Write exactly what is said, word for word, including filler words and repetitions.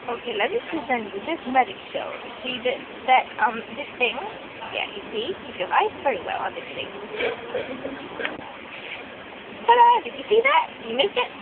Okay, let me present you this magic show. See that, that, um, this thing? Yeah, you see? Keep your eyes very well on this thing. Ta-da! Did you see that? You missed it?